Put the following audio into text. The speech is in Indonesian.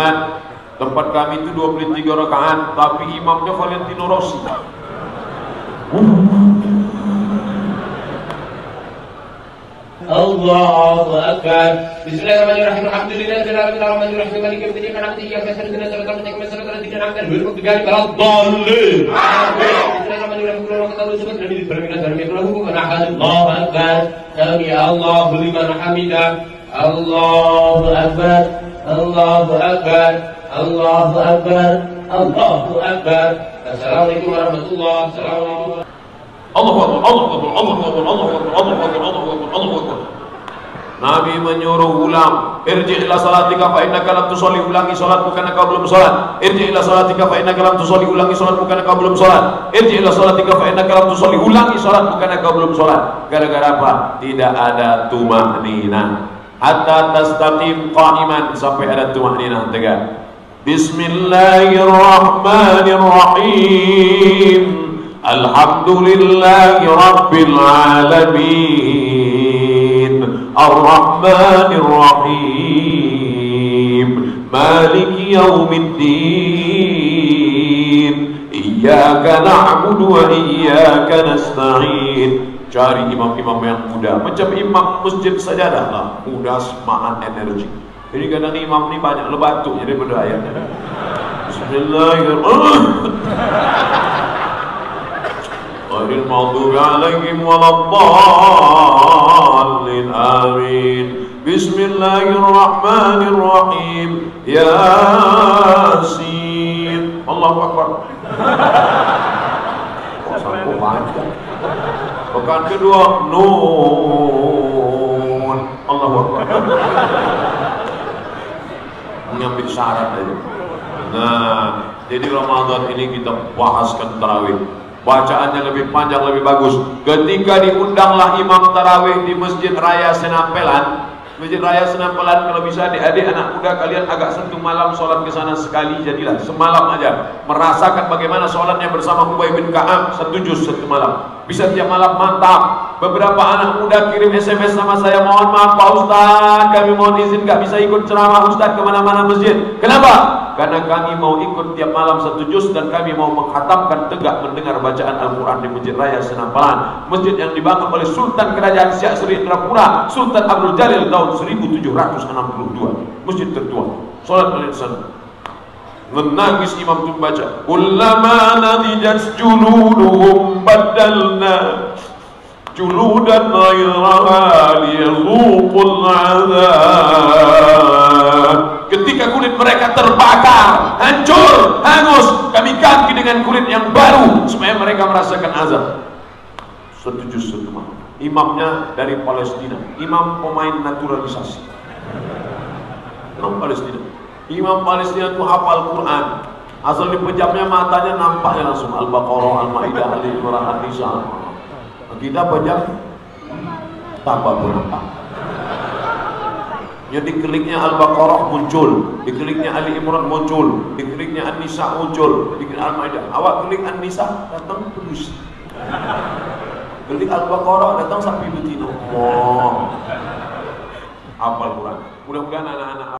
Ustaz, tempat kami itu 23 rakaat, tapi imamnya Valentino Rossi. Allahu Akbar. Bismillahirrahmanirrahim. Alhamdulillahirrahmanirrahim. Maliki yaumiddin. Na'budu wa nasta'iin. Ihdinas siratal mustaqim. Siratal ladzina an'amta 'alaihim ghairil maghdubi 'alaihim waladdallin. Bismillahirrahmanirrahim. Allahu Akbar. Sami Allahu liman hamidah. Allahu Akbar. Allahu Akbar. Allahu Akbar. Allahu Akbar. Assalamualaikum warahmatullahi wabarakatuh. Allahu Akbar, Allahu Akbar, Allahu Akbar, Allahu Akbar, Allahu Akbar, Allahu Akbar, Allahu Akbar. Nabi menyuruh ulang, irji' ila salatika fa innaka lam tusolli, ulangi salatmu karena kau belum salat. Irji' ila salatika fa innaka lam tusolli, ulangi salatmu karena kau belum salat. Irji' ila salatika fa innaka lam tusolli, ulangi salatmu karena kau belum salat. Gara-gara apa? Tidak ada tuma'ninah. Hatta tastaqim qa'iman, sampai ada tuma'ninah tegak. Bismillahirrahmanirrahim. Alhamdulillahi Rabbil Alamin, Ar-Rahmanir Rahim, Maliki Yaumiddin, Iyyaka na'budu wa iyyaka nasta'in. Cari imam-imam yang muda, macam imam masjid sajadah lah, muda, semangat, energi. Jadi kadang imam ni banyak lebatuk jadi daripada ayatnya. Bismillahirrahmanirrahim. Ghairil maghdubi 'alaihim waladdallin. Amin. Bismillahirrahmanirrahim. Yasin. Allahu Akbar. Sampai panjang. Pekan kedua Nun. Allahu Akbar. Mengambil syarat aja. Nah, jadi Ramadan ini kita bahaskan tarawih. Bacaannya lebih panjang, lebih bagus. Ketika diundanglah imam tarawih di Masjid Raya Senampelan. Masjid Raya Senampelan, kalau bisa adik-adik anak muda kalian agak satu malam sholat ke sana sekali, jadilah semalam aja merasakan bagaimana sholatnya bersama Ubay bin Ka'ab, satu juz satu malam. Bisa tiap malam, mantap. Beberapa anak muda kirim SMS sama saya, mohon maaf Pak Ustaz, kami mohon izin gak bisa ikut ceramah Ustaz kemana-mana masjid. Kenapa? Karena kami mau ikut tiap malam satu juz dan kami mau menghatamkan tegak mendengar bacaan Al-Quran di Masjid Raya Senampelan, masjid yang dibangun oleh Sultan Kerajaan Siak Seri Indrapura, Sultan Abdul Jalil tahun 1762, masjid tertua. Salat kalian sana. Menangis imam itu membaca, kullama nadijat juluduhum badalna juludan ghairaha liyadhuqul adzab. Ketika kulit mereka terbakar, hancur, hangus, kami ganti dengan kulit yang baru supaya mereka merasakan azab. Satu juz satu malam. Imamnya dari Palestina, imam pemain naturalisasi. Imam Palestina. Imam Palestina itu hafal Quran. Asal dipejamnya matanya nampaknya langsung Al-Baqarah, Al-Maidah, Al-Imran, An-Nisa. Kita pejam tambah berapa? Jadi kliknya Al-Baqarah muncul, dikliknya Ali Imran muncul, dikliknya An-Nisa muncul, diklik Al-Maidah. Awak klik An-Nisa datang terus. Klik Al-Baqarah datang sampai betina. Hafal Quran. Mudah-mudahan anak-anak